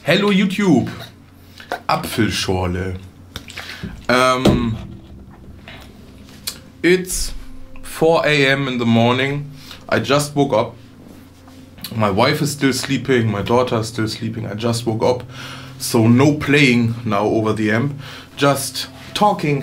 Hello YouTube, Apfelschorle. It's 4 AM in the morning. I just woke up. My wife is still sleeping, my daughter is still sleeping. I just woke up, so no playing now over the amp, just talking.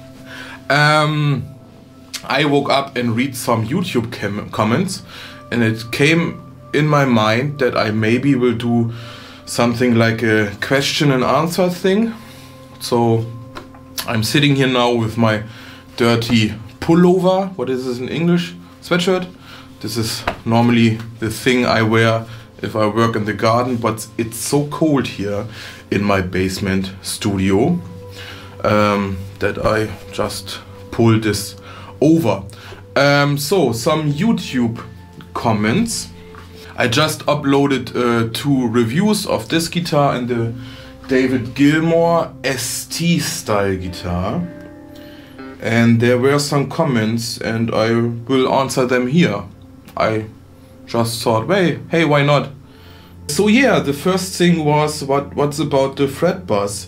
I woke up and read some YouTube comments, and it came in my mind that I maybe will do something like a question and answer thing. So I'm sitting here now with my dirty pullover. What is this in English? Sweatshirt. This is normally the thing I wear if I work in the garden, but it's so cold here in my basement studio that I just pull this over. So some YouTube comments. I just uploaded 2 reviews of this guitar and the David Gilmour ST style guitar, and there were some comments and I will answer them here. I just thought, hey, why not? So yeah, the first thing was what's about the fret bus.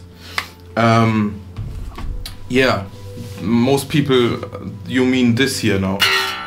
Yeah, most people, you mean this here now.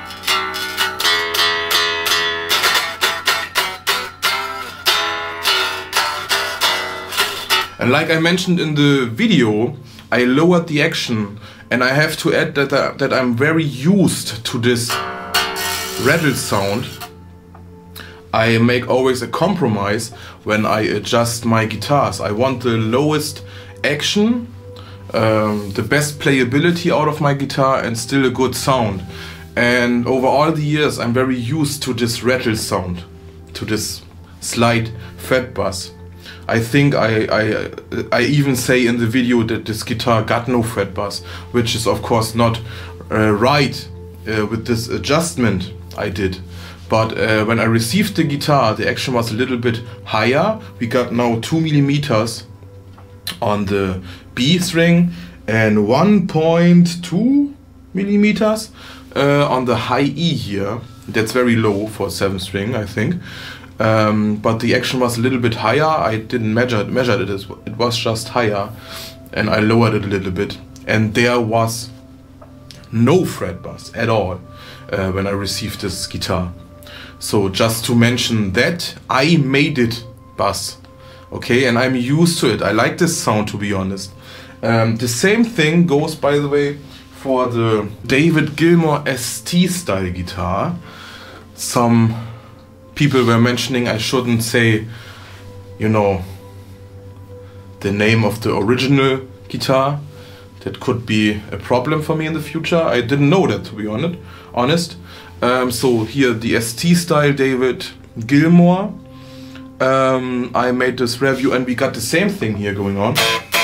And like I mentioned in the video, I lowered the action, and I have to add that I'm very used to this rattle sound. I make always a compromise when I adjust my guitars. I want the lowest action, the best playability out of my guitar, and still a good sound. And over all the years I'm very used to this rattle sound, to this slight fret buzz. I think I even say in the video that this guitar got no fret buzz, which is of course not right with this adjustment I did. But when I received the guitar, the action was a little bit higher. We got now 2 millimeters on the B string and 1.2 millimeters on the high E here. That's very low for 7th string, I think. But the action was a little bit higher. I didn't measure it, it was just higher, and I lowered it a little bit, and there was no fret buzz at all when I received this guitar. So just to mention that, I made it buzz, okay, and I'm used to it. I like this sound, to be honest. The same thing goes, by the way, for the David Gilmour ST style guitar. Some people were mentioning I shouldn't say, you know, the name of the original guitar. That could be a problem for me in the future. I didn't know that, to be honest. So here the ST style David Gilmour. I made this review and we got the same thing here going on.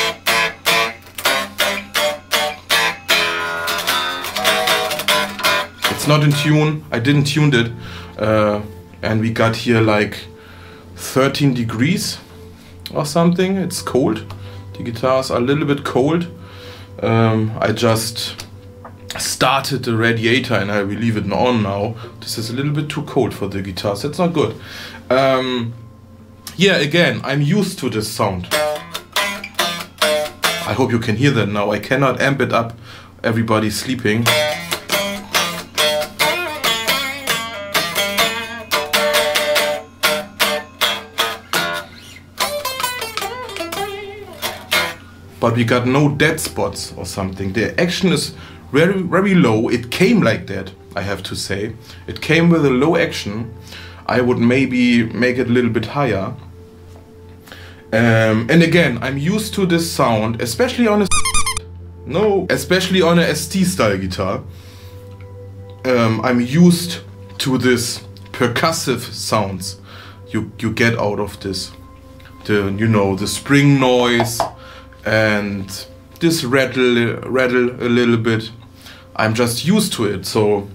It's not in tune. I didn't tune it. And we got here like 13 degrees or something. It's cold. The guitars are a little bit cold. I just started the radiator and I will leave it on now. This is a little bit too cold for the guitars. That's not good. Yeah, again, I'm used to this sound. I hope you can hear that now. I cannot amp it up. Everybody's sleeping. But we got no dead spots or something. The action is very, very low. It came like that, I have to say. It came with a low action. I would maybe make it a little bit higher. And again, I'm used to this sound, especially on a ST style guitar. I'm used to this percussive sounds you get out of this. The spring noise. And this rattle a little bit. I'm just used to it, so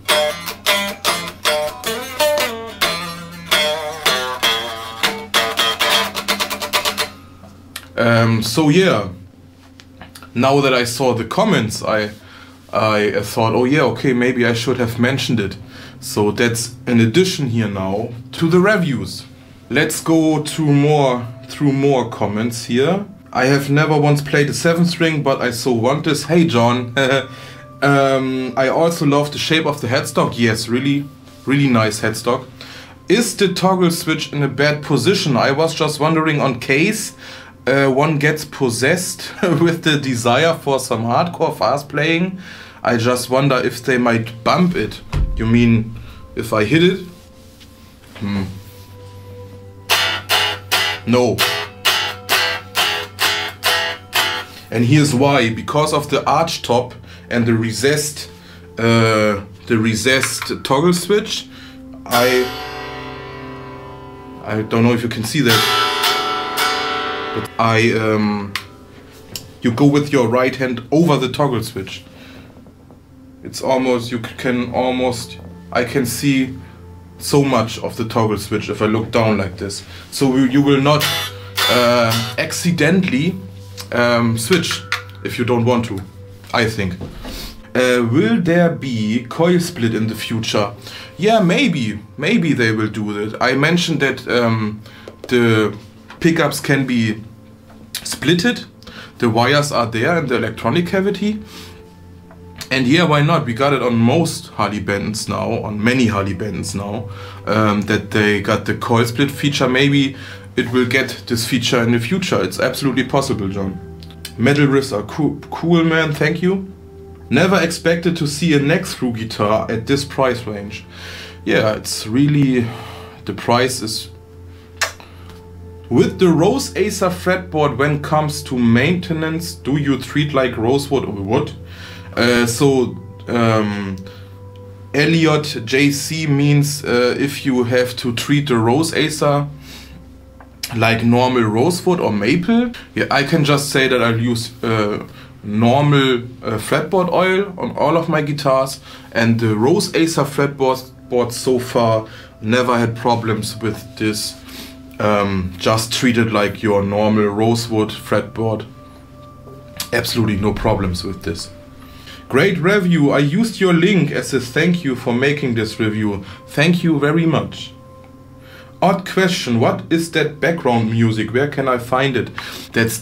so yeah. Now that I saw the comments, I thought, oh yeah, okay, maybe I should have mentioned it. So that's an addition here now to the reviews. Let's go to more through more comments here. I have never once played a 7-string, but I so want this. Hey John. I also love the shape of the headstock. Yes, really nice headstock. Is the toggle switch in a bad position? I was just wondering on case one gets possessed with the desire for some hardcore fast playing. I just wonder if they might bump it. You mean if I hit it? No. And here's why. Because of the arch top and the recessed toggle switch, I don't know if you can see that, but you go with your right hand over the toggle switch. It's almost, I can see so much of the toggle switch if I look down like this. So you will not accidentally switch if you don't want to, I think. Will there be coil split in the future? Yeah, maybe they will do that. I mentioned that the pickups can be splitted. The wires are there in the electronic cavity. And yeah, why not? We got it on most Harley Benetons now, on many Harley Benetons now, that they got the coil split feature. Maybe it will get this feature in the future. It's absolutely possible, John. Metal riffs are cool, man. Thank you. Never expected to see a neck-through guitar at this price range. Yeah, it's really, the price is... With the Rose Acer fretboard, when it comes to maintenance, do you treat like rosewood or wood? Elliot JC means if you have to treat the Rose Acer like normal rosewood or maple. Yeah, I can just say that I'll use normal fretboard oil on all of my guitars, and the Rose Acer fretboard so far never had problems with this. Just treat it like your normal rosewood fretboard. Absolutely no problems with this. Great review. I used your link as a thank you for making this review. Thank you very much. Odd question, what is that background music? Where can I find it? That's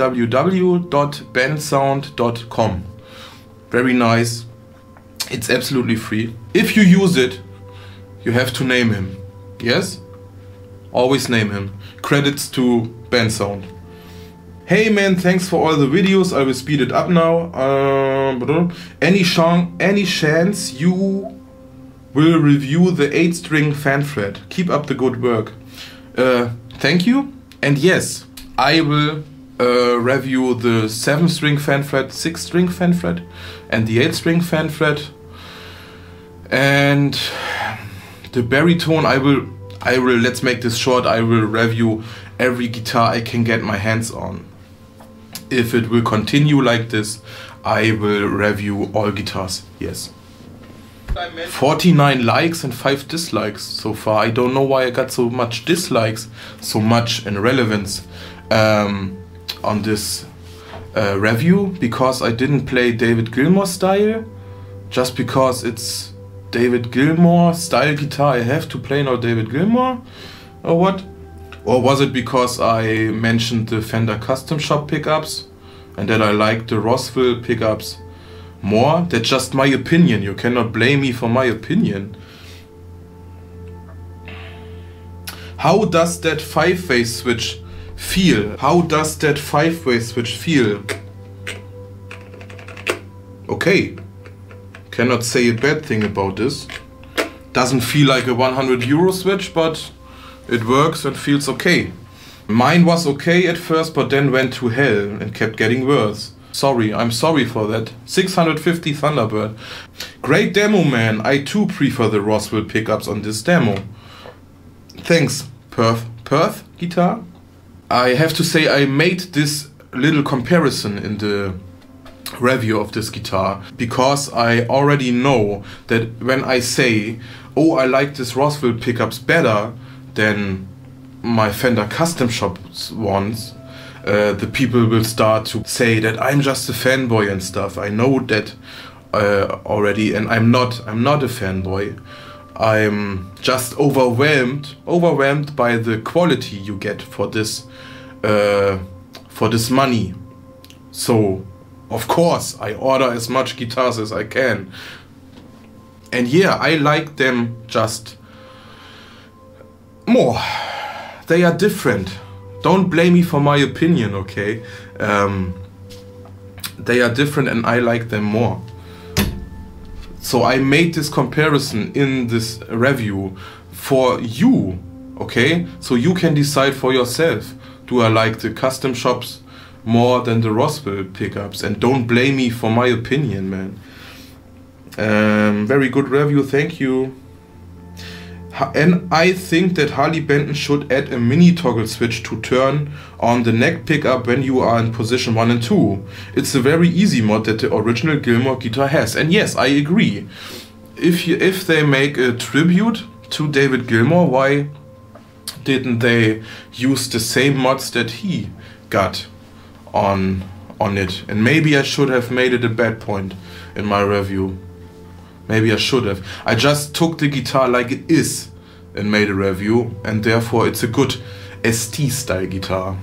www.bensound.com. Very nice. It's absolutely free. If you use it, you have to name him. Yes? Always name him. Credits to Bensound. Hey man, thanks for all the videos. I will speed it up now. Any chance you will review the 8-string Fanfret? Keep up the good work. Thank you. And yes, I will review the 7-string Fanfret, 6-string Fanfret, and the 8-string Fanfret. And the baritone, I will. Let's make this short. I will review every guitar I can get my hands on. If it will continue like this, I will review all guitars. Yes. 49 likes and 5 dislikes so far. I don't know why I got so much dislikes, so much irrelevance on this review. Because I didn't play David Gilmour style. Just because it's David Gilmour style guitar, I have to play now David Gilmour? Or what? Or was it because I mentioned the Fender Custom Shop pickups and that I like the Rossville pickups more? That's just my opinion. You cannot blame me for my opinion. How does that 5-way switch feel? How does that 5-way switch feel? Okay. Cannot say a bad thing about this. Doesn't feel like a 100 euro switch, but it works and feels okay. Mine was okay at first, but then went to hell and kept getting worse. Sorry, I'm sorry for that. 650 Thunderbird. Great demo, man. I too prefer the Rossville pickups on this demo. Thanks, Perth guitar. I have to say I made this little comparison in the review of this guitar because I already know that when I say, oh, I like this Rossville pickups better than my Fender Custom Shop ones, the people will start to say that I'm just a fanboy and stuff. I know that already, and I'm not a fanboy. I'm just overwhelmed by the quality you get for this for this money. So of course I order as much guitars as I can. And yeah, I like them just more. They are different. Don't blame me for my opinion, okay? They are different and I like them more. So I made this comparison in this review for you, okay? So you can decide for yourself. Do I like the custom shops more than the Rospil pickups? And don't blame me for my opinion, man. Very good review, thank you. And I think that Harley Benton should add a mini toggle switch to turn on the neck pickup when you are in position 1 and 2. It's a very easy mod that the original Gilmour guitar has. And yes, I agree. If they make a tribute to David Gilmour, why didn't they use the same mods that he got on it? And maybe I should have made it a bad point in my review. Maybe I should have. I just took the guitar like it is and made a review, and therefore it's a good ST style guitar.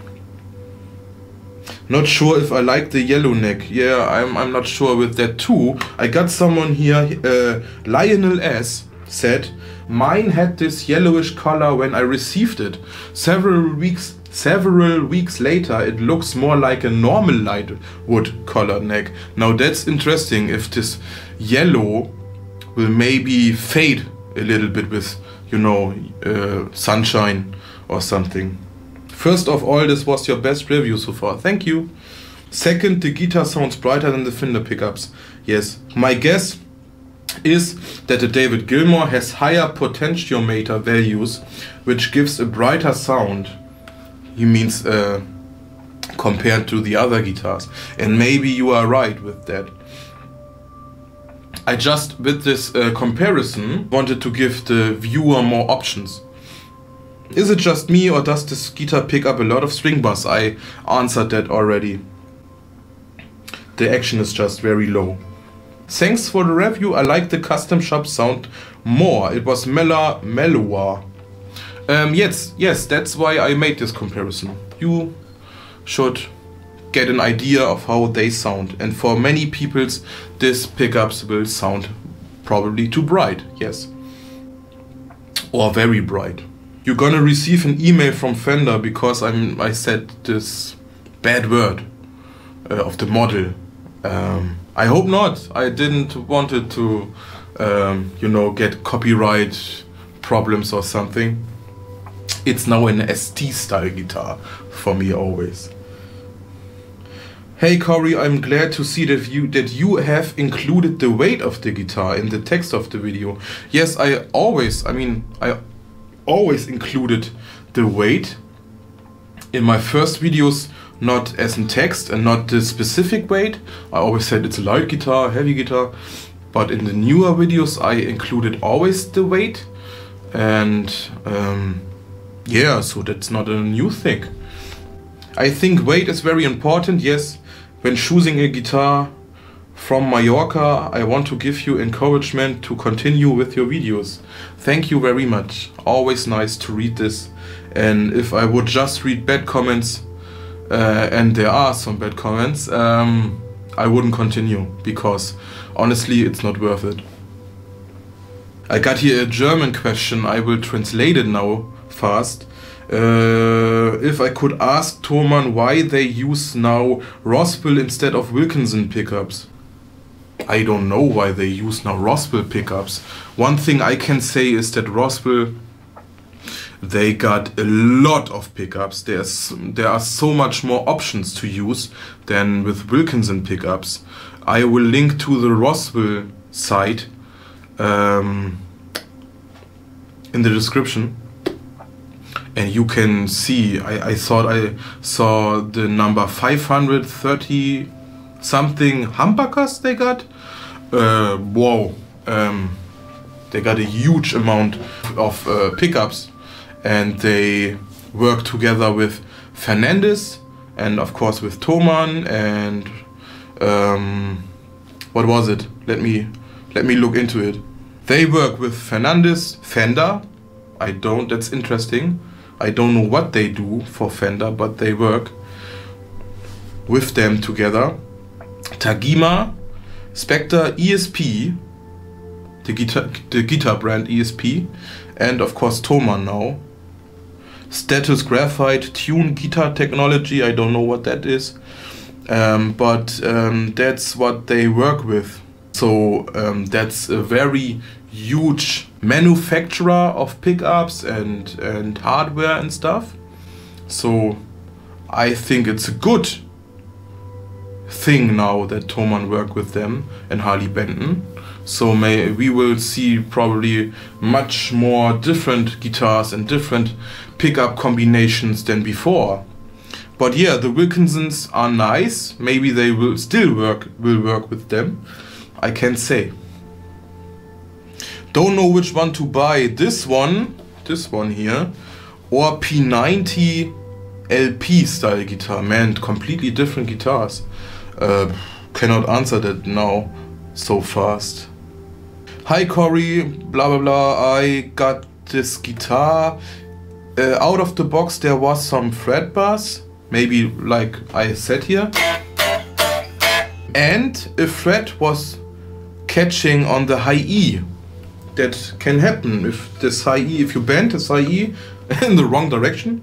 Not sure if I like the yellow neck. Yeah, I'm not sure with that too. I got someone here, Lionel S, said, mine had this yellowish color when I received it. Several weeks later it looks more like a normal light wood colored neck. Now that's interesting, if this yellow will maybe fade a little bit with, you know, sunshine or something. First of all, this was your best review so far. Thank you. Second, the guitar sounds brighter than the Fender pickups. Yes, my guess is that the David Gilmour has higher potentiometer values, which gives a brighter sound. He means compared to the other guitars. And maybe you are right with that. I just, with this comparison, wanted to give the viewer more options. Is it just me, or does this guitar pick up a lot of string bass? I answered that already. The action is just very low. Thanks for the review. I like the custom shop sound more. It was mellower. Yes, that's why I made this comparison. You should get an idea of how they sound. And for many peoples, these pickups will sound probably too bright. Yes. Or very bright. You're gonna receive an email from Fender because I said this bad word of the model. I hope not. I didn't want it to, you know, get copyright problems or something. It's now an ST style guitar for me always. Hey Corey, I'm glad to see that you have included the weight of the guitar in the text of the video. Yes, I always included the weight in my first videos, not as in text and not the specific weight. I always said it's a light guitar, heavy guitar, but in the newer videos I included always the weight. And yeah, so that's not a new thing. I think weight is very important, yes. When choosing a guitar from Mallorca, I want to give you encouragement to continue with your videos. Thank you very much. Always nice to read this. And if I would just read bad comments, and there are some bad comments, I wouldn't continue, because honestly it's not worth it. I got here a German question. I will translate it now fast. If I could ask Thomann why they use now Rospil instead of Wilkinson pickups. I don't know why they use now Rospil pickups. One thing I can say is that Rospil, they got a lot of pickups. There are so much more options to use than with Wilkinson pickups. I will link to the Rospil site in the description. And you can see, I thought I saw the number 530 something humbuckers they got. Wow. They got a huge amount of pickups, and they work together with Fernandes and of course with Thomann and what was it? Let me look into it. They work with Fernandes, Fender. That's interesting. I don't know what they do for Fender, but they work with them together. Tagima, Spectre ESP, the guitar brand ESP, and of course Thomann now. Status Graphite Tune Guitar Technology, I don't know what that is, but that's what they work with. So that's a very huge manufacturer of pickups and hardware and stuff. So I think it's a good thing now that Thomann work with them and Harley Benton. So we will see probably much more different guitars and different pickup combinations than before. But yeah, the Wilkinsons are nice. Maybe they will still work with them. I can't say. Don't know which one to buy. This one here, or P90 LP style guitar. Man, completely different guitars. Cannot answer that now so fast. Hi Corey, blah blah blah. I got this guitar. Out of the box there was some fret buzz, maybe like I said here, and a fret was catching on the high E. That can happen if this high E, if you bend this high E in the wrong direction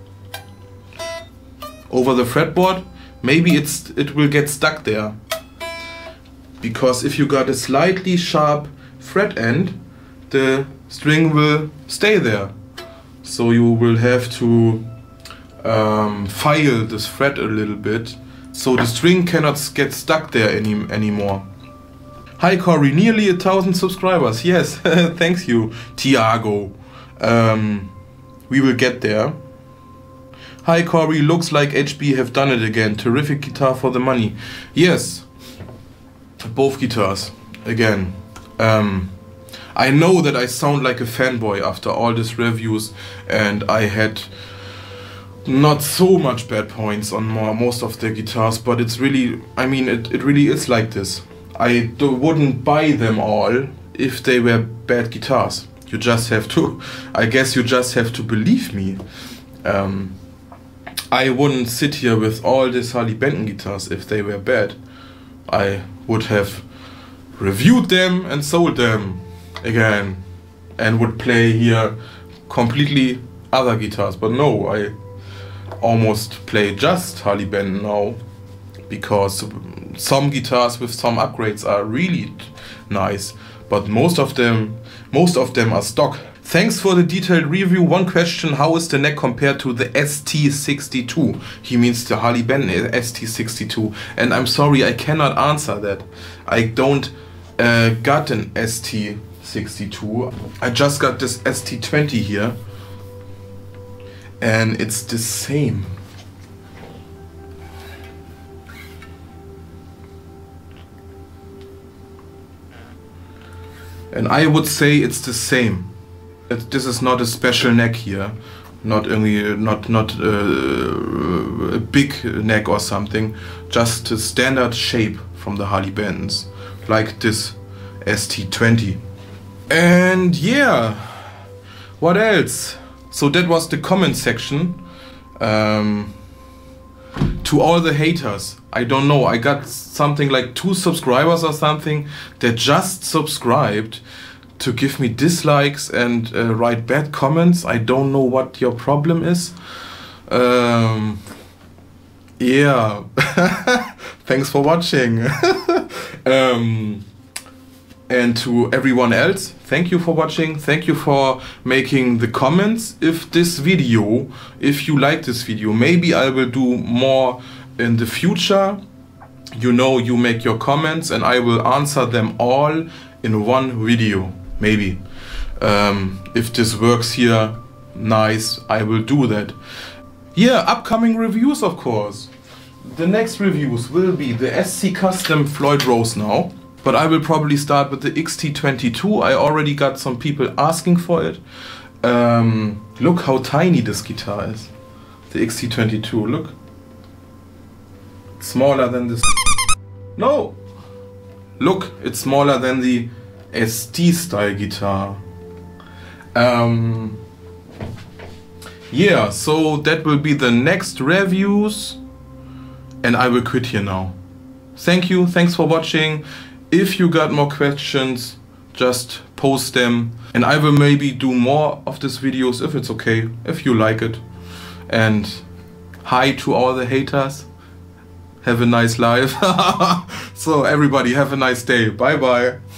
over the fretboard, maybe it will get stuck there. Because if you got a slightly sharp fret end, the string will stay there. So you will have to file this fret a little bit, so the string cannot get stuck there anymore. Hi Corey, nearly 1,000 subscribers. Yes, thanks you, Tiago. We will get there. Hi Corey, looks like HB have done it again. Terrific guitar for the money. Yes, both guitars again. I know that I sound like a fanboy after all these reviews, and I had not so much bad points on most of the guitars, but it's really, I mean, it really is like this. I wouldn't buy them all if they were bad guitars. You just have to, I guess you just have to believe me. I wouldn't sit here with all these Harley Benton guitars if they were bad. I would have reviewed them and sold them again and would play here completely other guitars. But no, I almost play just Harley Benton now, because some guitars with some upgrades are really nice, but most of them are stock. Thanks for the detailed review. One question: how is the neck compared to the ST62? He means the Harley Benton ST62, and I'm sorry, I cannot answer that. I don't got an ST62. I just got this ST20 here, and it's the same. And I would say it's the same. This is not a special neck here, not a big neck or something, just a standard shape from the Harley Bentons, like this ST20. And yeah, what else? So that was the comment section. To all the haters, I don't know, I got something like 2 subscribers or something that just subscribed to give me dislikes and write bad comments. I don't know what your problem is. Yeah, thanks for watching. And to everyone else, thank you for watching. Thank you for making the comments. If you like this video, maybe I will do more in the future. You know, you make your comments and I will answer them all in one video. Maybe. If this works here, nice, I will do that. Yeah, upcoming reviews, of course. The next reviews will be the SC Custom Floyd Rose now. But I will probably start with the XT22. I already got some people asking for it. Look how tiny this guitar is. The XT22, look. It's smaller than this. No! Look, it's smaller than the ST style guitar. yeah, so that will be the next reviews, and I will quit here now. Thank you, thanks for watching. If you got more questions, just post them, and I will maybe do more of these videos if it's okay, if you like it. And hi to all the haters. Have a nice life. So everybody have a nice day. Bye bye.